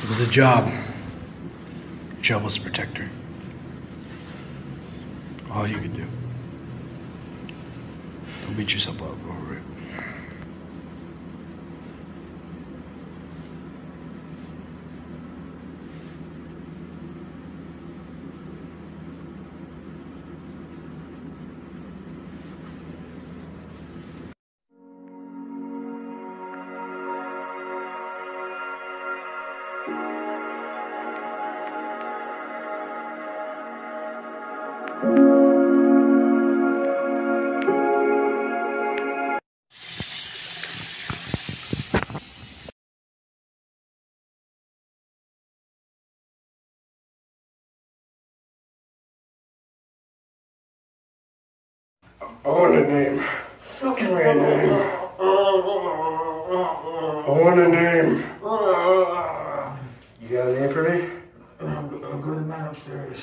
It was a job. Your job was to protect her. All you could do. Don't beat yourself up over it. I want a name. Give me a name. I want a name. You got a name for me? I'm going to the man upstairs.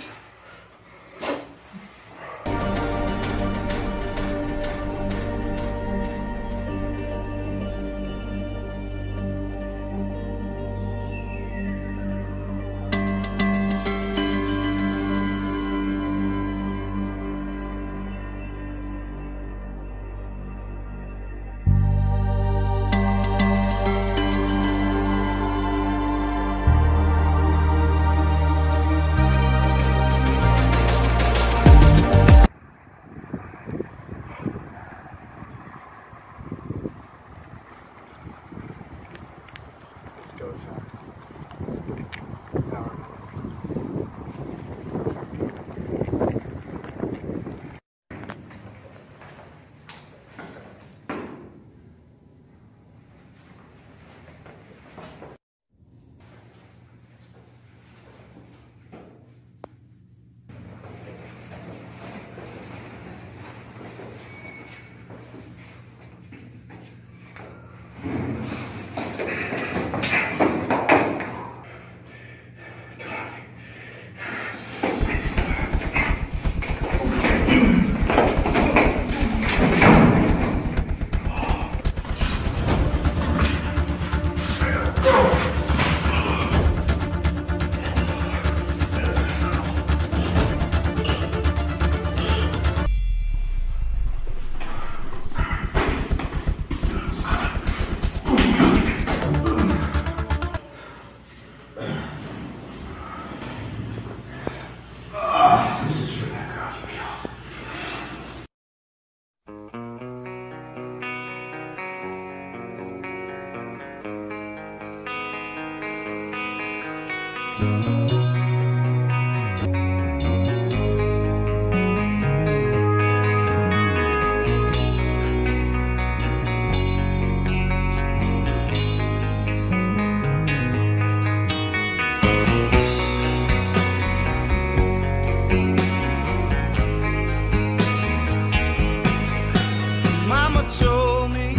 Mama told me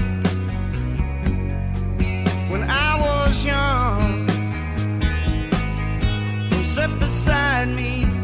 when I was young, don't sit beside me